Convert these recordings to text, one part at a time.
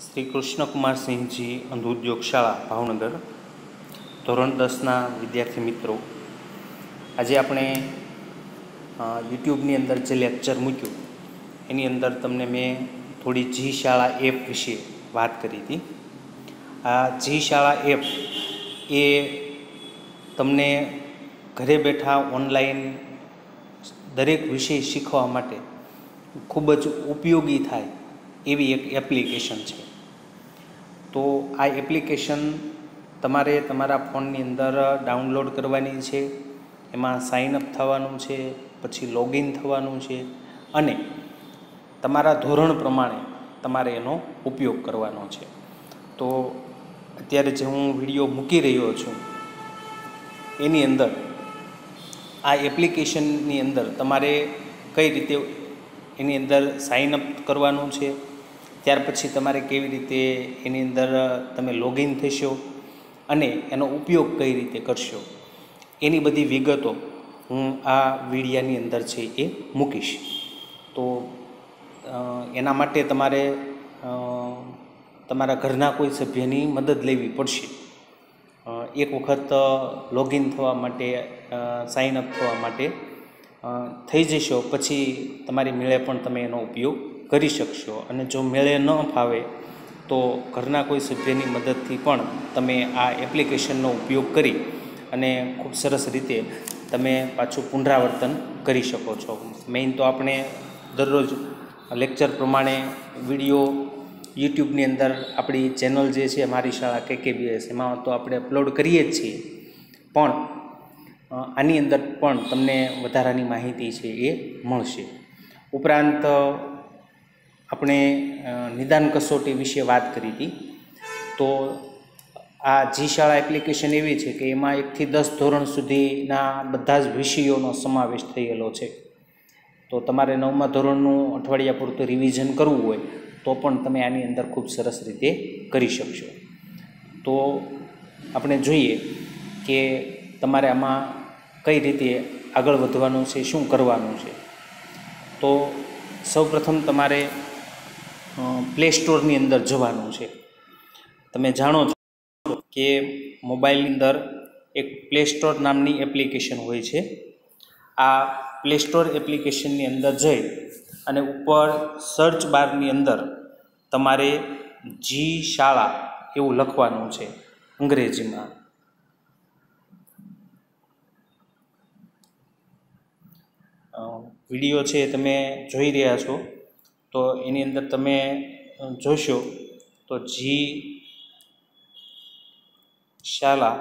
શ્રી કૃષ્ણકુમાર સિંહજી અંધ ઉદ્યોગ શાળા ભાવનગર ધોરણ 10ના વિદ્યાર્થી મિત્રો, આજે આપણે યુટ્યુબની અંદર જે લેક્ચર મૂક્યું એની અંદર તમને મેં થોડી જી શાળા એપ વિશે વાત કરી હતી. આ જી શાળા એપ એ તમને ઘરે બેઠા ઓનલાઈન દરેક વિષય શીખવા માટે ખૂબ જ ઉપયોગી થાય એવી એક એપ્લિકેશન છે. તો આ એપ્લિકેશન તમારે તમારા ફોનની અંદર ડાઉનલોડ કરવાની છે, એમાં સાઇનઅપ થવાનું છે, પછી લોગિન થવાનું છે અને તમારા ધોરણ પ્રમાણે તમારે એનો ઉપયોગ કરવાનો છે. તો અત્યારે જે હું વિડીયો મૂકી રહ્યો છું એની અંદર આ એપ્લિકેશનની અંદર તમારે કઈ રીતે એની અંદર સાઇનઅપ કરવાનું છે, ત્યાર પછી તમારે કેવી રીતે એની અંદર તમે લોગિન થશો અને એનો ઉપયોગ કઈ રીતે કરશો એની બધી વિગતો હું આ વિડીયાની અંદર છે એ મૂકીશ. તો એના માટે તમારે તમારા ઘરના કોઈ સભ્યની મદદ લેવી પડશે. એક વખત લોગિન થવા માટે, સાઇનઅપ થવા માટે થઈ જશો પછી તમારી મેળે પણ તમે એનો ઉપયોગ કરી શકશો. અને જો મેળે ન ફાવે તો ઘરના કોઈ સભ્યની મદદથી પણ તમે આ એપ્લિકેશનનો ઉપયોગ કરી અને ખૂબ સરસ રીતે તમે પાછું પુનરાવર્તન કરી શકો છો. મેઇન તો આપણે દરરોજ લેક્ચર પ્રમાણે વિડીયો યુટ્યુબની અંદર આપણી ચેનલ જે છે મારી શાળા KKBS એમાં તો આપણે અપલોડ કરીએ જ છીએ, પણ આની અંદર પણ તમને વધારાની માહિતી છે એ મળશે. ઉપરાંત આપણે નિદાન કસોટી વિશે વાત કરી હતી. તો આ જી શાળા એપ્લિકેશન એવી છે કે એમાં 1થી 10 ધોરણ સુધીના બધા જ વિષયોનો સમાવેશ થયેલો છે. તો તમારે 9મા ધોરણનું અઠવાડિયા પૂરતું રિવિઝન કરવું હોય તો પણ તમે આની અંદર ખૂબ સરસ રીતે કરી શકશો. તો આપણે જોઈએ કે તમારે આમાં કઈ રીતે આગળ વધવાનું છે, શું કરવાનું છે. તો સૌપ્રથમ તમારે પ્લે સ્ટોરની અંદર જવાનું છે. તમે જાણો છો કે મોબાઈલની અંદર એક પ્લે સ્ટોર નામની એપ્લિકેશન હોય છે. આ પ્લે સ્ટોર એપ્લિકેશનની અંદર જઈ અને ઉપર સર્ચ બારની અંદર તમારે જી શાળા એવું લખવાનું છે અંગ્રેજીમાં. વિડીયો છે તમે જોઈ રહ્યા છો, તો એની અંદર તમે જોશો તો જી શાળા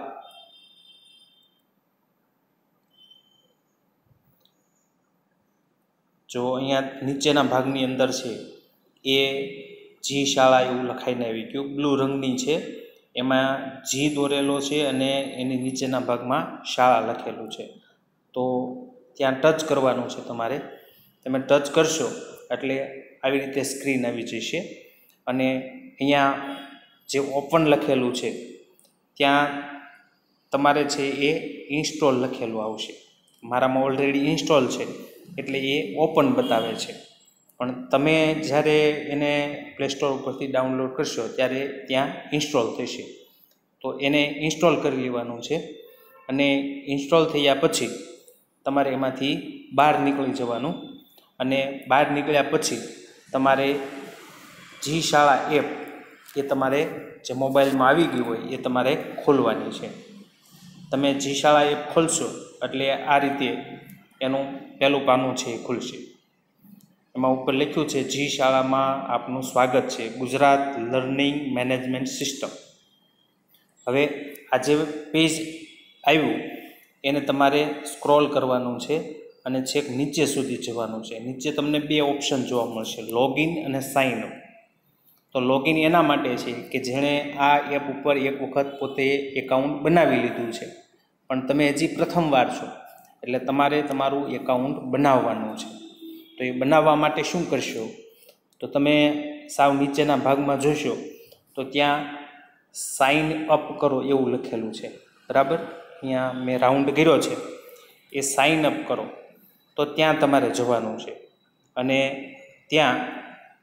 જો અહીંયા નીચેના ભાગની અંદર છે એ જી શાળા એવું લખાઈને આવી ગયું. બ્લુ રંગની છે, એમાં જી દોરેલો છે અને એની નીચેના ભાગમાં શાળા લખેલું છે. તો ત્યાં ટચ કરવાનું છે તમારે. તમે ટચ કરશો એટલે આવી રીતે સ્ક્રીન આવી જશે અને અહીંયા જે ઓપન લખેલું છે ત્યાં તમારે છે એ ઇન્સ્ટોલ લખેલું આવશે. મારામાં ઓલરેડી ઇન્સ્ટોલ છે એટલે એ ઓપન બતાવે છે, પણ તમે જ્યારે એને પ્લે સ્ટોર ઉપરથી ડાઉનલોડ કરશો ત્યારે ત્યાં ઇન્સ્ટોલ થશે. તો એને ઇન્સ્ટોલ કરી લેવાનું છે અને ઇન્સ્ટોલ થયા પછી તમારે એમાંથી બહાર નીકળી જવાનું અને બહાર નીકળ્યા પછી તમારે જી શાળા એપ એ તમારે જે મોબાઈલમાં આવી ગયું હોય એ તમારે ખોલવાની છે. તમે જી શાળા એપ ખોલશો એટલે આ રીતે એનું પહેલું પાનું છે એ ખુલશે. એમાં ઉપર લખ્યું છે જી શાળામાં આપનું સ્વાગત છે, ગુજરાત લર્નિંગ મેનેજમેન્ટ સિસ્ટમ. હવે આ જે પેજ આવ્યું એને તમારે સ્ક્રોલ કરવાનું છે અને છેક નીચે સુધી જવાનું છે. નીચે તમને 2 ઓપ્શન જોવા મળશે, લોગિન અને સાઇન અપ. તો લોગિન એના માટે છે કે જેણે આ એપ ઉપર એક વખત પોતે એકાઉન્ટ બનાવી લીધું છે, પણ તમે હજી પ્રથમવાર છો એટલે તમારે તમારું એકાઉન્ટ બનાવવાનું છે. તો એ બનાવવા માટે શું કરશો, તો તમે સાવ નીચેના ભાગમાં જોશો તો ત્યાં સાઇન અપ કરો એવું લખેલું છે, બરાબર. અહીંયા મેં રાઉન્ડ કર્યો છે, એ સાઇન અપ કરો તો ત્યાં તમારે જવાનું છે અને ત્યાં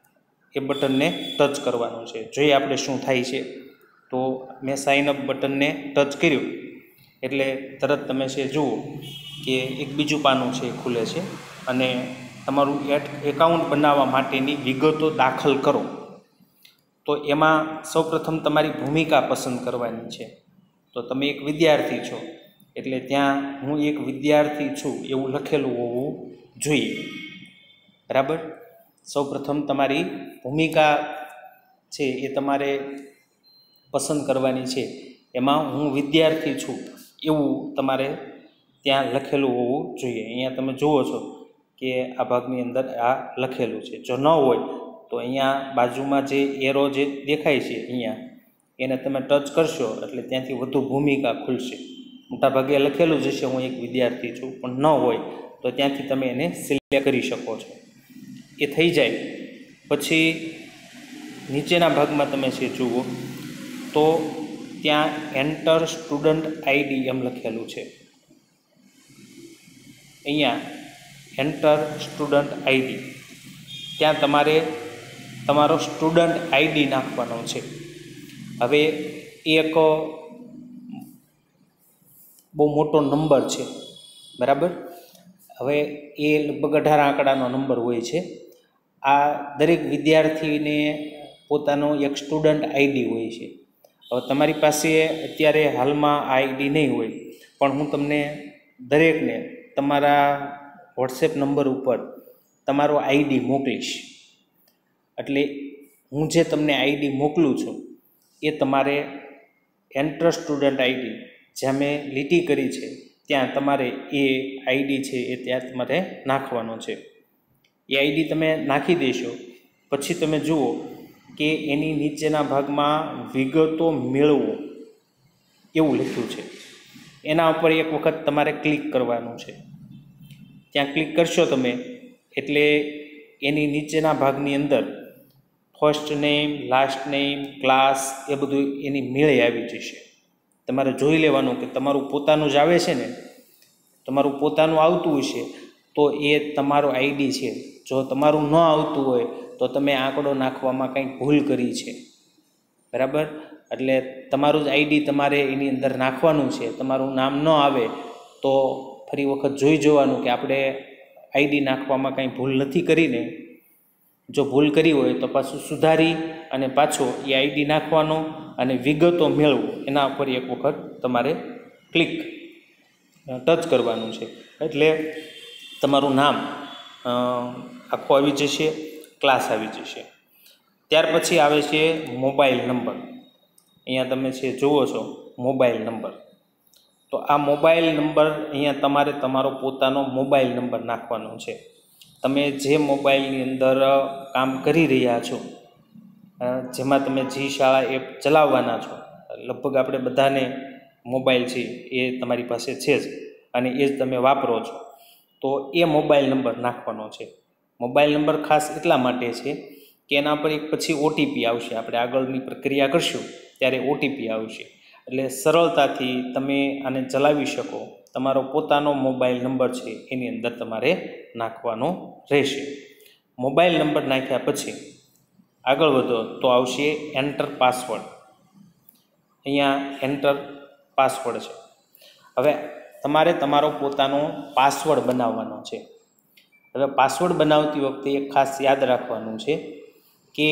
એ બટનને ટચ કરવાનું છે. જોઈએ આપણે શું થાય છે. તો મેં સાઇન અપ બટનને ટચ કર્યું એટલે તરત તમે છે જુઓ કે એક બીજું પાનું છે એ ખુલે છે અને તમારું એકાઉન્ટ બનાવવા માટેની વિગતો દાખલ કરો. તો એમાં સૌપ્રથમ તમારી ભૂમિકા પસંદ કરવાની છે. તો તમે એક વિદ્યાર્થી છો એટલે ત્યાં હું એક વિદ્યાર્થી છું એવું લખેલું હોવું જોઈએ. બરાબર. સૌપ્રથમ તમારી ભૂમિકા છે એ તમારે પસંદ કરવાની છે. એમાં હું વિદ્યાર્થી છું એવું તમારે ત્યાં લખેલું હોવું જોઈએ. અહીંયા તમે જુઓ છો કે આ ભાગની અંદર આ લખેલું છે. જો ન હોય તો અહીંયા બાજુમાં જે એરો જે દેખાય છે અહીંયા એને તમે ટચ કરશો એટલે ત્યાંથી વધુ ભૂમિકા ખુલશે. મોટાભાગે લખેલું જ હશે હું એક વિદ્યાર્થી છું, પણ ન હોય તો ત્યાંથી તમે એને સિલેક્ટ કરી શકો છો. એ થઈ જાય પછી નીચેના ભાગમાં તમે છે જુઓ તો ત્યાં એન્ટર સ્ટુડન્ટ આઈડી એમ લખેલું છે. અહીંયા એન્ટર સ્ટુડન્ટ આઈડી ત્યાં તમારે તમારો સ્ટુડન્ટ આઈડી નાખવાનો છે. હવે એક બહુ મોટો નંબર છે, બરાબર. હવે એ લગભગ 18 આંકડાનો નંબર હોય છે. આ દરેક વિદ્યાર્થીને પોતાનો એક સ્ટુડન્ટ આઈડી હોય છે. હવે તમારી પાસે અત્યારે હાલમાં આ આઈડી નહીં હોય, પણ હું તમને દરેકને તમારા વોટ્સએપ નંબર ઉપર તમારો આઈડી મોકલીશ. એટલે હું જે તમને આઈડી મોકલું છું એ તમારે એન્ટર સ્ટુડન્ટ આઈડી જ્યાં મેં લીટી કરી છે ત્યાં તમારે એ આઈડી છે એ ત્યાં તમારે નાખવાનો છે. એ આઈડી તમે નાખી દેશો પછી તમે જુઓ કે એની નીચેના ભાગમાં વિગતો મેળવો એવું લખ્યું છે. એના ઉપર એક વખત તમારે ક્લિક કરવાનું છે. ત્યાં ક્લિક કરશો તમે એટલે એની નીચેના ભાગની અંદર first name, last name, class એ બધું એની મેળે આવી જશે. તમારે જોઈ લેવાનું કે તમારું પોતાનું જ આવે છે ને, તમારું પોતાનું આવતું હશે તો એ તમારો આઈડી છે. જો તમારું ન આવતું હોય તો તમે આંકડો નાખવામાં કંઈક ભૂલ કરી છે, બરાબર. એટલે તમારું જ આઈડી તમારે એની અંદર નાખવાનું છે. તમારું નામ ન આવે તો ફરી વખત જોઈ જોવાનું કે આપણે આઈડી નાખવામાં કંઈ ભૂલ નથી કરીને. જો ભૂલ કરી હોય તો પાછું સુધારી અને પાછો એ આઈડી નાખવાનો અને વિગતો મેળવો એના ઉપર એક વખત તમારે ક્લિક ટચ કરવાનું છે. એટલે તમારું નામ આખું આવી જશે, ક્લાસ આવી જશે. ત્યાર પછી આવે છે મોબાઈલ નંબર. અહીંયા તમે છે જુઓ છો મોબાઈલ નંબર. તો આ મોબાઈલ નંબર અહીંયા તમારે તમારો પોતાનો મોબાઈલ નંબર નાખવાનો છે. તમે જે મોબાઈલની અંદર કામ કરી રહ્યા છો, જેમાં તમે જી શાળા એપ ચલાવવાના છો, લગભગ આપણે બધાને મોબાઈલ છે એ તમારી પાસે છે જ અને એ જ તમે વાપરો છો, તો એ મોબાઈલ નંબર નાખવાનો છે. મોબાઈલ નંબર ખાસ એટલા માટે છે કે એના પર એક પછી ઓટીપી આવશે. આપણે આગળની પ્રક્રિયા કરશું ત્યારે ઓટીપી આવશે. એટલે સરળતાથી તમે આને ચલાવી શકો. તમારો પોતાનો મોબાઈલ નંબર છે એની અંદર તમારે નાખવાનો રહેશે. મોબાઈલ નંબર નાખ્યા પછી આગળ વધો તો આવશે એન્ટર પાસવર્ડ. અહીંયા એન્ટર પાસવર્ડ છે. હવે તમારે તમારો પોતાનો પાસવર્ડ બનાવવાનો છે. હવે પાસવર્ડ બનાવતી વખતે એક ખાસ યાદ રાખવાનું છે કે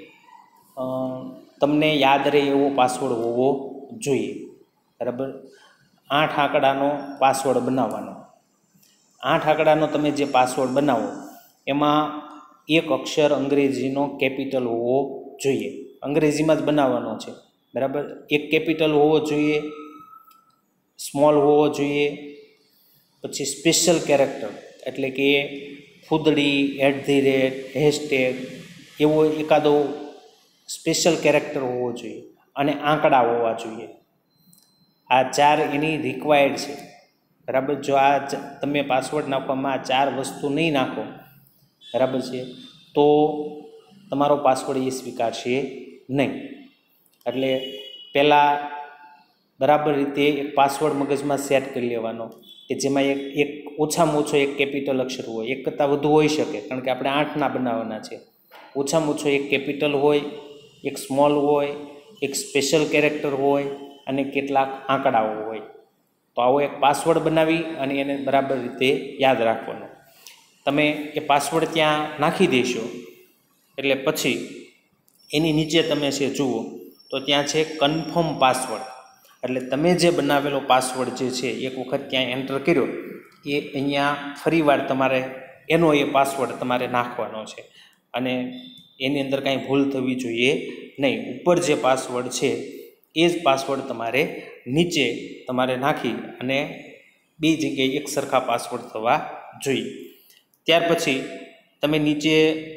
તમને યાદ રહે એવો પાસવર્ડ હોવો જોઈએ, બરાબર. 8 આંકડાનો પાસવર્ડ બનાવવાનો. 8 આંકડાનો તમે જે પાસવર્ડ બનાવો એમાં એક અક્ષર અંગ્રેજીનો કેપિટલ હોવો જોઈએ. અંગ્રેજીમાં જ બનાવવાનો છે, બરાબર. એક કેપિટલ હોવો જોઈએ, સ્મોલ હોવો જોઈએ, પછી સ્પેશિયલ કેરેક્ટર એટલે કે ફૂદડી, @ હેશટેગ એવો એકાદો સ્પેશિયલ કેરેક્ટર હોવો જોઈએ અને આંકડા હોવા જોઈએ. આ 4 એની રિક્વાયર્ડ છે, બરાબર. જો આ તમે પાસવર્ડ નાખવામાં આ 4 વસ્તુ નહીં નાખો, બરાબર છે, તો તમારો પાસવર્ડ એ સ્વીકારશે નહીં. એટલે પહેલાં બરાબર રીતે એક પાસવર્ડ મગજમાં સેટ કરી લેવાનો કે જેમાં એક ઓછામાં ઓછો એક કેપિટલ અક્ષર હોય. એક કરતાં વધુ હોઈ શકે કારણ કે આપણે 8ના બનાવવાના છે. ઓછામાં ઓછો એક કેપિટલ હોય, એક સ્મોલ હોય, એક સ્પેશિયલ કેરેક્ટર હોય અને કેટલાક આંકડાઓ હોય. તો આવો એક પાસવર્ડ બનાવી અને એને બરાબર રીતે યાદ રાખવાનો. તમે એ પાસવર્ડ ત્યાં નાખી દેશો એટલે પછી એની નીચે તમે છે જુઓ તો ત્યાં છે કન્ફર્મ પાસવર્ડ. એટલે તમે જે બનાવેલો પાસવર્ડ જે છે એક વખત ત્યાં એન્ટર કર્યો એ અહીંયા ફરીવાર તમારે એનો એ પાસવર્ડ તમારે નાખવાનો છે અને એની અંદર કાંઈ ભૂલ થવી જોઈએ નહીં. ઉપર જે પાસવર્ડ છે એ જ પાસવર્ડ તમારે નીચે તમારે નાખી અને બે જગ્યાએ એક સરખા પાસવર્ડ થવા જોઈએ. ત્યાર પછી તમે નીચે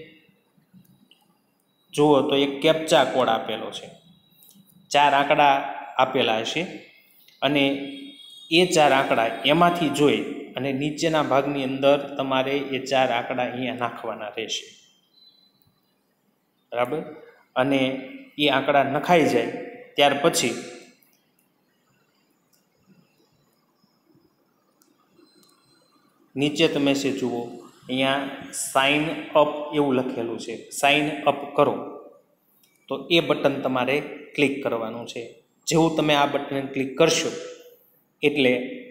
જુઓ તો એક કેપ્ચા કોડ આપેલો છે, 4 આંકડા આપેલા હશે અને એ 4 આંકડા એમાંથી જોઈ અને નીચેના ભાગની અંદર તમારે એ 4 આંકડા અહીંયા નાખવાના રહેશે. બરાબર. અને એ આંકડા નખાઈ જાય ત્યાર પછી નીચે તમે છે જુઓ અહીંયા સાઇન અપ એવું લખેલું છે, સાઇન અપ કરો. તો એ બટન તમારે ક્લિક કરવાનું છે. જેવું તમે આ બટન ક્લિક કરશો એટલે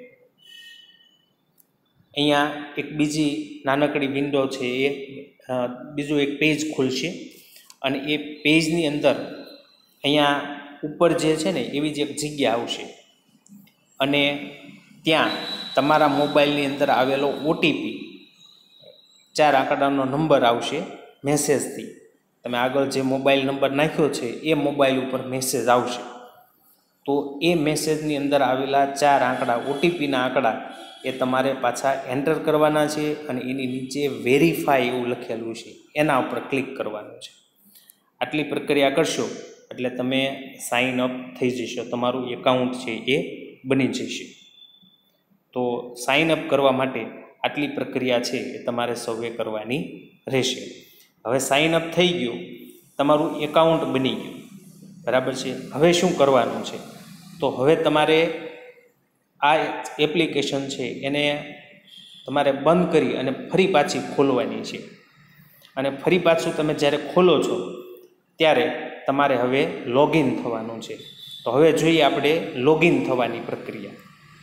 અહીંયા એક બીજી નાનકડી વિન્ડો છે એ બીજું એક પેજ ખુલશે અને એ પેજની અંદર અહીંયા ઉપર જે છે ને એવી જ એક જગ્યા આવશે અને ત્યાં તમારા મોબાઈલની અંદર આવેલો ઓટીપી 4 આંકડાનો નંબર આવશે મેસેજથી. તમે આગળ જે મોબાઈલ નંબર નાખ્યો છે એ મોબાઈલ ઉપર મેસેજ આવશે. તો એ મેસેજની અંદર આવેલા 4 આંકડા ઓટીપીના આંકડા એ તમારે પાછા એન્ટર કરવાના છે અને એની નીચે વેરીફાઈ એવું લખેલું છે એના ઉપર ક્લિક કરવાનું છે. આટલી પ્રક્રિયા કરશો એટલે તમે સાઇન અપ થઈ જશો, તમારું એકાઉન્ટ છે એ બની જશે. તો સાઇન અપ કરવા માટે આટલી પ્રક્રિયા છે એ તમારે સૌએ કરવાની રહેશે. હવે સાઇન અપ થઈ ગયું, તમારું એકાઉન્ટ બની ગયું, બરાબર છે. હવે શું કરવાનું છે? તો હવે તમારે આ એપ્લિકેશન છે એને તમારે બંધ કરી અને ફરી પાછી ખોલવાની છે. અને ફરી પાછું તમે જ્યારે ખોલો છો ત્યારે તમારે હવે લોગિન થવાનું છે. તો હવે જોઈએ આપણે લોગિન થવાની પ્રક્રિયા.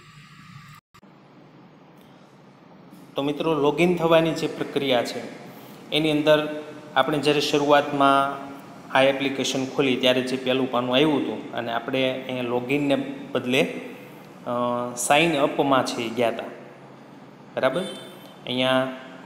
તો મિત્રો, લોગિન થવાની જે પ્રક્રિયા છે એની અંદર આપણે જ્યારે શરૂઆતમાં આ એપ્લિકેશન ખોલી ત્યારે જે પહેલું પાનું આવ્યું હતું અને આપણે અહીંયા લોગિનને બદલે સાઇન અપમાં છે ગયા હતા. બરાબર. અહીંયા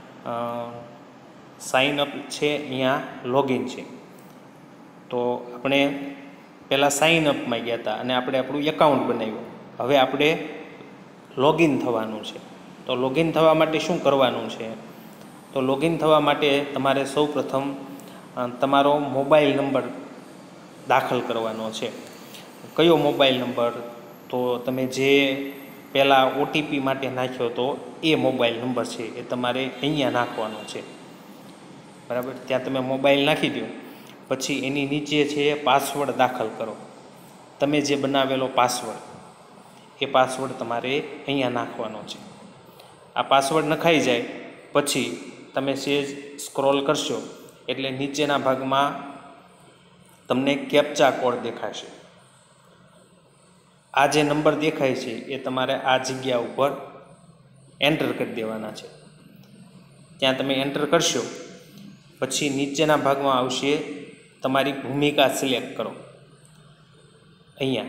સાઇન અપ છે, અહીંયા લોગિન છે. તો આપણે પહેલાં સાઇન અપમાં ગયા હતા અને આપણે આપણું એકાઉન્ટ બનાવ્યું. હવે આપણે લોગિન થવાનું છે. તો લોગિન થવા માટે શું કરવાનું છે? તો લોગિન થવા માટે તમારે સૌપ્રથમ તમારો મોબાઈલ નંબર દાખલ કરવાનો છે. કયો મોબાઈલ નંબર? તો તમે જે પહેલાં ઓટીપી માટે નાખ્યો તો એ મોબાઈલ નંબર છે એ તમારે અહીંયા નાખવાનો છે. બરાબર. ત્યાં તમે મોબાઈલ નાખી દો પછી એની નીચે છે પાસવર્ડ દાખલ કરો. તમે જે બનાવેલો પાસવર્ડ એ પાસવર્ડ તમારે અહીંયા નાખવાનો છે. આ પાસવર્ડ નખાઈ જાય પછી તમે સેજ સ્ક્રોલ કરશો એટલે નીચેના ભાગમાં તમને કેપ્ચા કોડ દેખાશે. આ જે નંબર દેખાય છે એ તમારે આ જગ્યા ઉપર એન્ટર કરી દેવાના છે. ત્યાં તમે એન્ટર કરશો પછી નીચેના ભાગમાં આવશે તમારી ભૂમિકા સિલેક્ટ કરો અહીંયા.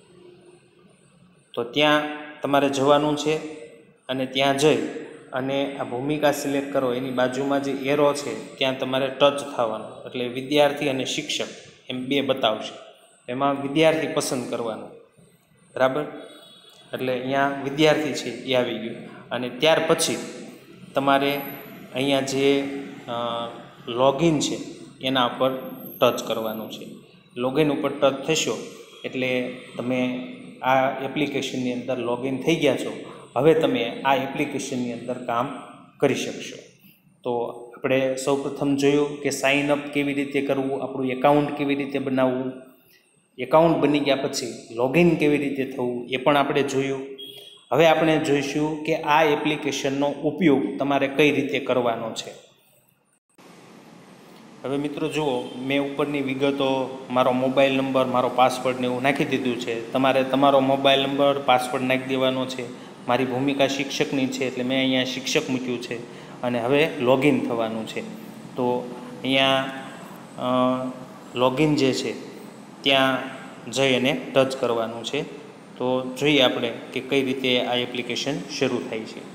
તો ત્યાં તમારે જવાનું છે અને ત્યાં જઈ અને આ ભૂમિકા સિલેક્ટ કરો એની બાજુમાં જે એરો છે ત્યાં તમારે ટચ થવાનું. એટલે વિદ્યાર્થી અને શિક્ષક એમ બે બતાવશે. એમાં વિદ્યાર્થી પસંદ કરવાનું. બરાબર. એટલે અહીંયા વિદ્યાર્થી છે એ આવી ગયું. અને ત્યાર પછી તમારે અહીંયા જે લોગિન છે એના ઉપર ટચ કરવાનું છે. લોગિન ઉપર ટચ થશો એટલે તમે આ એપ્લિકેશનની અંદર લોગિન થઈ ગયા છો. હવે તમે આ એપ્લિકેશનની અંદર કામ કરી શકશો. તો આપણે સૌપ્રથમ જોયું કે સાઇન અપ કેવી રીતે કરવું, આપણું એકાઉન્ટ કેવી રીતે બનાવવું, એકાઉન્ટ બની ગયા પછી લોગિન કેવી રીતે થવું એ પણ આપણે જોયું. હવે આપણે જોઈશું કે આ એપ્લિકેશનનો ઉપયોગ તમારે કઈ રીતે કરવાનો છે. હવે મિત્રો જુઓ, મેં ઉપરની વિગતો, મારો મોબાઈલ નંબર, મારો પાસવર્ડ ને એવું નાખી દીધું છે. તમારે તમારો મોબાઈલ નંબર, પાસવર્ડ નાખી દેવાનો છે. મારી ભૂમિકા શિક્ષકની છે એટલે મેં અહીંયા શિક્ષક મૂક્યું છે અને હવે લોગિન થવાનું છે. તો અહીંયા લોગિન જે છે ત્યાં જઈ અને ટચ કરવાનું છે. તો જોઈએ આપણે કે કઈ રીતે આ એપ્લિકેશન શરૂ થાય છે.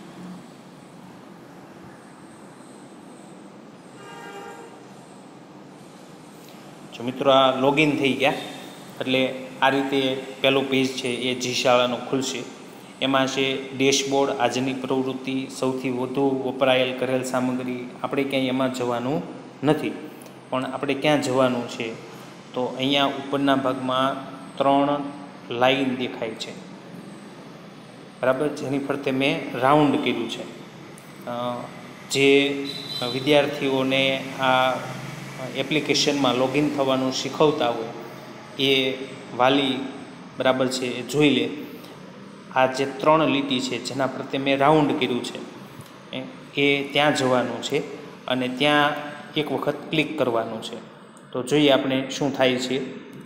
જો મિત્રો, આ લોગિન થઈ ગયા એટલે આ રીતે પહેલું પેજ છે એ જી શાળાનું ખુલશે. એમાં છે ડેશબોર્ડ, આજની પ્રવૃત્તિ, સૌથી વધુ વપરાયેલ કરેલ સામગ્રી. આપણે ક્યાંય એમાં જવાનું નથી, પણ આપણે ક્યાં જવાનું છે તો અહીંયા ઉપરના ભાગમાં 3 લાઈન દેખાય છે, બરાબર, જેની ફરતે મેં રાઉન્ડ કર્યું છે. જે વિદ્યાર્થીઓને આ એપ્લિકેશનમાં લોગિન થવાનું શીખવતા હોય એ વાલી, બરાબર છે, એ જોઈ લે. આ જે 3 લીટી છે જેના પ્રત્યે મેં રાઉન્ડ કર્યું છે એ ત્યાં જવાનું છે અને ત્યાં એક વખત ક્લિક કરવાનું છે. તો જોઈએ આપણે શું થાય છે.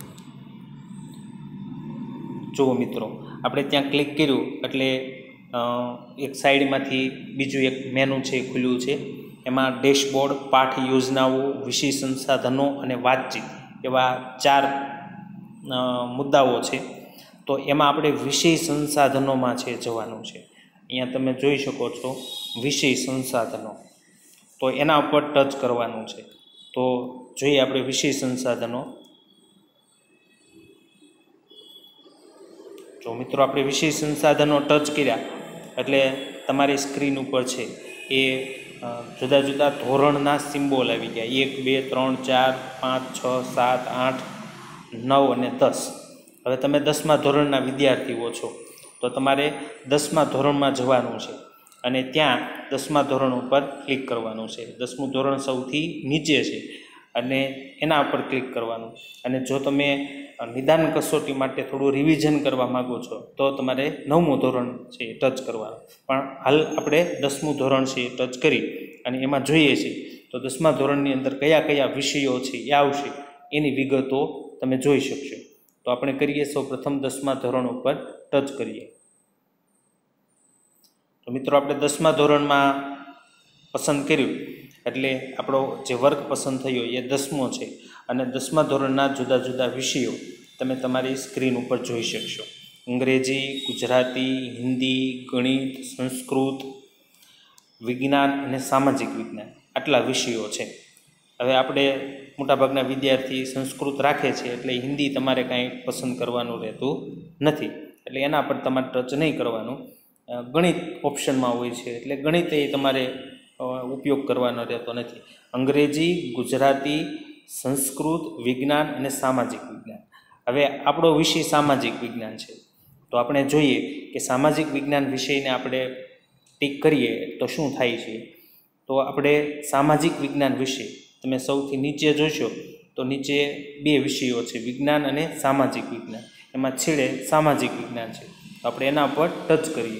જુઓ મિત્રો, આપણે ત્યાં ક્લિક કર્યું એટલે એક સાઈડમાંથી બીજું એક મેનુ છે ખુલ્યું છે. એમાં ડેશબોર્ડ, પાઠ યોજનાઓ, વિષય સંસાધનો અને વાતચીત એવા 4 મુદ્દાઓ છે. તો એમાં આપણે વિષય સંસાધનોમાં છે જવાનું છે. અહીંયા તમે જોઈ શકો છો વિષય સંસાધનો, તો એના ઉપર ટચ કરવાનું છે. તો જોઈએ આપણે વિષય સંસાધનો. જો મિત્રો, આપણે વિષય સંસાધનો ટચ કર્યા એટલે તમારી સ્ક્રીન ઉપર છે એ જુદા જુદા ધોરણના સિમ્બોલ આવી ગયા. 1, 2, 3, 4, 5, 6, 7, 8, 9 અને 10. હવે તમે 10મા ધોરણના વિદ્યાર્થીઓ છો તો તમારે 10મા ધોરણમાં જવાનું છે અને ત્યાં 10મા ધોરણ ઉપર ક્લિક કરવાનું છે. 10મું ધોરણ સૌથી નીચે છે અને એના ઉપર ક્લિક કરવાનું. અને જો તમે નિદાન કસોટી માટે થોડું રિવિઝન કરવા માગો છો તો તમારે 9મું ધોરણ છે એ ટચ કરવાનું. પણ હાલ આપણે 10મું ધોરણ છે એ ટચ કરી અને એમાં જોઈએ છીએ તો 10મા ધોરણની અંદર કયા કયા વિષયો છે એ આવશે, એની વિગતો તમે જોઈ શકશો. તો આપણે કરીએ સૌ પ્રથમ 10મા ધોરણ ઉપર ટચ કરીએ. તો મિત્રો, આપણે 10મા ધોરણમાં પસંદ કર્યું એટલે આપણો જે વર્ગ પસંદ થયો એ 10મો છે અને 10મા ધોરણના જુદા જુદા વિષયો તમે તમારી સ્ક્રીન ઉપર જોઈ શકશો. અંગ્રેજી, ગુજરાતી, હિન્દી, ગણિત, સંસ્કૃત, વિજ્ઞાન અને સામાજિક વિજ્ઞાન, આટલા વિષયો છે. હવે આપણે મોટાભાગના વિદ્યાર્થી સંસ્કૃત રાખે છે એટલે હિન્દી તમારે કાંઈ પસંદ કરવાનું રહેતું નથી, એટલે એના પર તમારે ટચ નહીં કરવાનું. ગણિત ઓપ્શનમાં હોય છે એટલે ગણિત એ તમારે ઉપયોગ કરવાનો રહેતો નથી. અંગ્રેજી, ગુજરાતી, સંસ્કૃત, વિજ્ઞાન અને સામાજિક વિજ્ઞાન. હવે આપણો વિષય સામાજિક વિજ્ઞાન છે તો આપણે જોઈએ કે સામાજિક વિજ્ઞાન વિષયને આપણે ટીક કરીએ તો શું થાય છે. તો આપણે સામાજિક વિજ્ઞાન વિષય તમે સૌથી નીચે જોશો તો નીચે 2 વિષયો છે, વિજ્ઞાન અને સામાજિક વિજ્ઞાન. એમાં છેડે સામાજિક વિજ્ઞાન છે, તો આપણે એના પર ટચ કરીએ.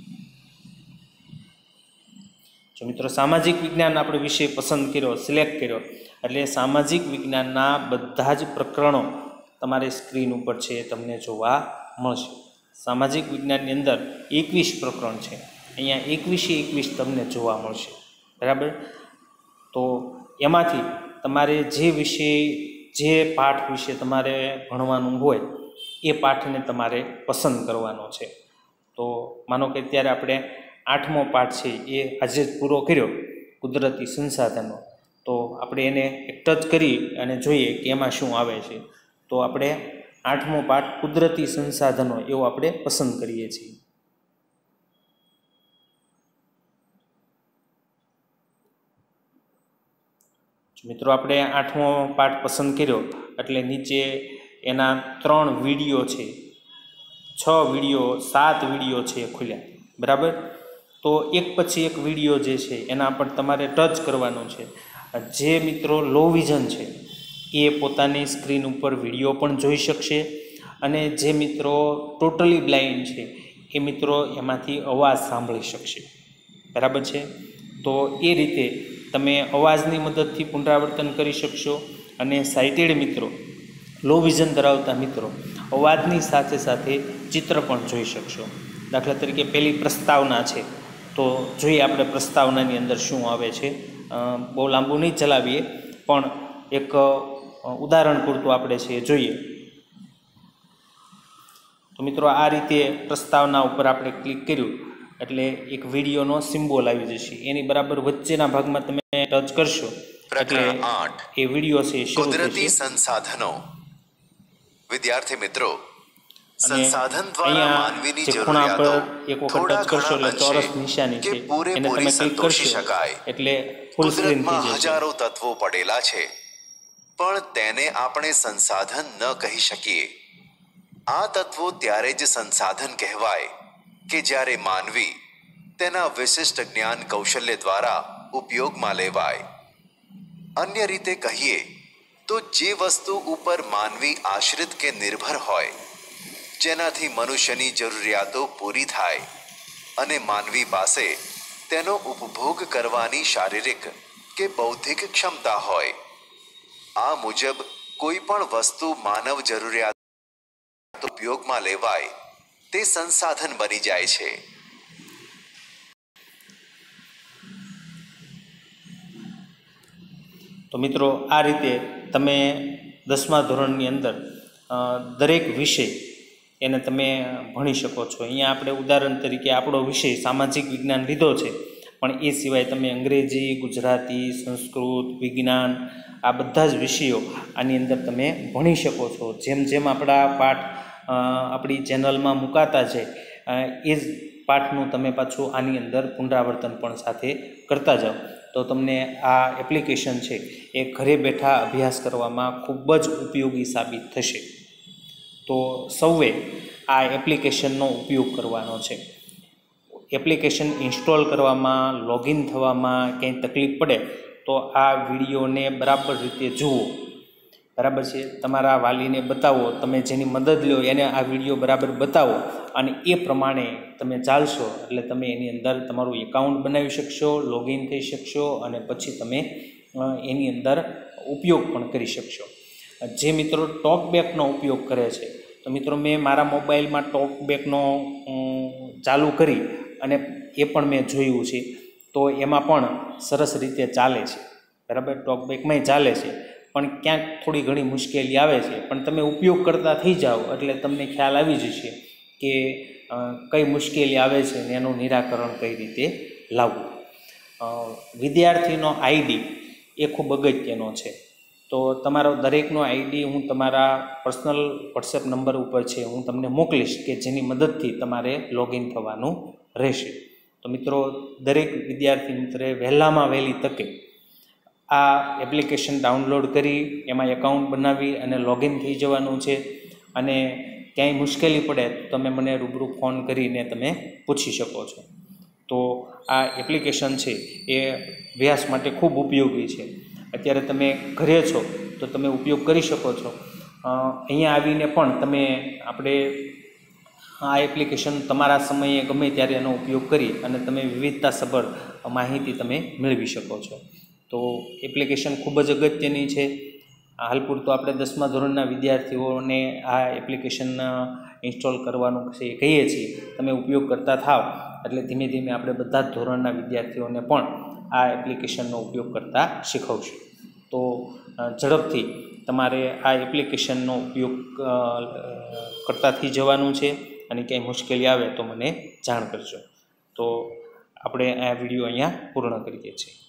જો મિત્રો, સામાજિક વિજ્ઞાન આપણે વિષય પસંદ કર્યો, સિલેક્ટ કર્યો એટલે સામાજિક વિજ્ઞાનના બધા જ પ્રકરણો તમારી સ્ક્રીન ઉપર છે તમને જોવા મળશે. સામાજિક વિજ્ઞાનની અંદર 21 પ્રકરણ છે, અહીંયા 21 તમને જોવા મળશે, બરાબર. તો એમાંથી તમારે જે વિષય, જે પાઠ વિશે તમારે ભણવાનું હોય એ પાઠને તમારે પસંદ કરવાનો છે. તો માનો કે અત્યારે આપણે 8મો પાઠ છે એ આજે જ પૂરો કર્યો, કુદરતી સંસાધનો. તો આપણે એને એક ટચ કરી અને જોઈએ કે એમાં શું આવે છે. તો આપણે 8મો પાઠ કુદરતી સંસાધનો એવો આપણે પસંદ કરીએ છીએ. મિત્રો, આપણે 8મો પાઠ પસંદ કર્યો એટલે નીચે એના 3 વિડીયો છે, 6 વિડીયો, 7 વિડીયો છે ખુલ્યા, બરાબર. તો એક પછી એક વિડીયો જે છે એના પર તમારે ટચ કરવાનું છે. જે મિત્રો લો વિઝન છે એ પોતાની સ્ક્રીન ઉપર વિડીયો પણ જોઈ શકશે અને જે મિત્રો ટોટલી બ્લાઇન્ડ છે એ મિત્રો એમાંથી અવાજ સાંભળી શકશે, બરાબર છે. તો એ રીતે તમે અવાજની મદદથી પુનરાવર્તન કરી શકશો અને સાઇટેડ મિત્રો, લો વિઝન ધરાવતા મિત્રો અવાજની સાથે સાથે ચિત્ર પણ જોઈ શકશો. દાખલા તરીકે પહેલી પ્રસ્તાવના છે, તો જોઈએ આપણે પ્રસ્તાવનાની અંદર શું આવે છે. બહુ લાંબુ નહીં ચલાવીએ, પણ એક ઉદાહરણ પૂરતું આપણે છે જોઈએ. તો મિત્રો આ રીતે પ્રસ્તાવના ઉપર આપણે ક્લિક કર્યું એટલે એક વિડીયોનો સિમ્બોલ આવી જશે. એની બરાબર વચ્ચેના ભાગમાં તમે ટચ કરશો એટલે એ વિડીયો છે શરૂ થશે. સંસાધનો. વિદ્યાર્થી મિત્રો, અને અહીંયા જે ખૂણા પર એક વખત ટચ કરશો એટલે ચોરસ નિશાની છે એને તમે ક્લિક કરશો એટલે ફૂલ સ્ક્રીન થઈ જશે. હજારો તત્વો પડેલા છે, પણ તેને આપણે સંસાધન ન કહી શકીએ. આ તત્વો ત્યારે જ સંસાધન કહેવાય કે જ્યારે માનવી તેના વિશિષ્ટ જ્ઞાન કૌશલ્ય દ્વારા ઉપયોગમાં લેવાય. અન્ય રીતે કહીએ તો જે વસ્તુ ઉપર માનવી આશ્રિત કે નિર્ભર હોય, જેનાથી મનુષ્યની જરૂરિયાતો પૂરી થાય અને માનવી પાસે તેનો ઉપભોગ કરવાની શારીરિક કે બૌદ્ધિક ક્ષમતા હોય, આ મુજબ કોઈ પણ વસ્તુ માનવ જરૂરિયાત ઉપયોગમાં લેવાય તે સંસાધન બની જાય છે. તો મિત્રો આ રીતે તમે 10મા ધોરણની અંદર દરેક વિષય એને તમે ભણી શકો છો. અહીંયા આપણે ઉદાહરણ તરીકે આપણો વિષય સામાજિક વિજ્ઞાન લીધો છે, પણ એ સિવાય તમે અંગ્રેજી, ગુજરાતી, સંસ્કૃત, વિજ્ઞાન આ બધા જ વિષયો આની અંદર તમે ભણી શકો છો. જેમ જેમ આપણા પાઠ આપણી ચેનલમાં મુકાતા છે એ જ પાઠનું તમે પાછું આની અંદર પુનરાવર્તન પણ સાથે કરતા જાઓ તો તમને આ એપ્લિકેશન છે એ ઘરે બેઠા અભ્યાસ કરવામાં ખૂબ જ ઉપયોગી સાબિત થશે. તો સૌએ આ એપ્લિકેશનનો ઉપયોગ કરવાનો છે. એપ્લિકેશન ઇન્સ્ટોલ કરવામાં, લોગિન થવામાં કંઈ તકલીફ પડે તો આ વિડીયોને બરાબર રીતે જુઓ, બરાબર છે. તમારા વાલીને બતાવો, તમે જેની મદદ લો એને આ વિડીયો બરાબર બતાવો અને એ પ્રમાણે તમે ચાલશો એટલે તમે એની અંદર તમારું એકાઉન્ટ બનાવી શકશો, લોગિન થઈ શકશો અને પછી તમે એની અંદર ઉપયોગ પણ કરી શકશો. જે મિત્રો ટોકબેકનો ઉપયોગ કરે છે, તો મિત્રો મેં મારા મોબાઈલમાં ટોકબેકનો ચાલુ કરી અને એ પણ મેં જોયું છે, તો એમાં પણ સરસ રીતે ચાલે છે, બરાબર. ટોકબેકમાંય ચાલે છે, પણ ક્યાંક થોડી ઘણી મુશ્કેલી આવે છે, પણ તમે ઉપયોગ કરતા થઈ જાઓ એટલે તમને ખ્યાલ આવી જશે કે કઈ મુશ્કેલી આવે છે ને એનું નિરાકરણ કઈ રીતે લાવવું. વિદ્યાર્થીનો આઈડી એ ખૂબ અગત્યનો છે. તો તમારો દરેકનો આઈડી હું તમારા પર્સનલ વોટ્સએપ નંબર ઉપર છે હું તમને મોકલીશ કે જેની મદદથી તમારે લોગિન થવાનું રહેશે. તો મિત્રો દરેક વિદ્યાર્થી મિત્રે વહેલામાં વહેલી તકે આ એપ્લિકેશન ડાઉનલોડ કરી એમાં એકાઉન્ટ બનાવી અને લોગિન થઈ જવાનું છે. અને ક્યાંય મુશ્કેલી પડે તો તમે મને રૂબરૂ ફોન કરીને તમે પૂછી શકો છો. તો આ એપ્લિકેશન છે એ અભ્યાસ માટે ખૂબ ઉપયોગી છે. અત્યારે તમે ઘરે છો તો તમે ઉપયોગ કરી શકો છો. અહીંયા આવીને પણ તમે આપણે આ એપ્લિકેશન તમારા સમયે ગમે ત્યારે એનો ઉપયોગ કરી અને તમે વિવિધતાસભર માહિતી તમે મેળવી શકો છો. તો એપ્લિકેશન ખૂબ જ અગત્યની છે. હાલ પૂરતું આપણે 10મા ધોરણના વિદ્યાર્થીઓને આ એપ્લિકેશન ઇન્સ્ટોલ કરવાનું છે કહીએ છીએ. તમે ઉપયોગ કરતા થાવ એટલે ધીમે ધીમે આપણે બધા જ ધોરણના વિદ્યાર્થીઓને પણ આ એપ્લિકેશનનો ઉપયોગ કરતા શીખવશું. તો ઝડપથી તમારે આ એપ્લિકેશનનો ઉપયોગ કરતા થઈ જવાનું છે અને ક્યાંય મુશ્કેલી આવે તો મને જાણ કરજો. તો આપણે આ વિડીયો અહીંયા પૂર્ણ કરીએ છીએ.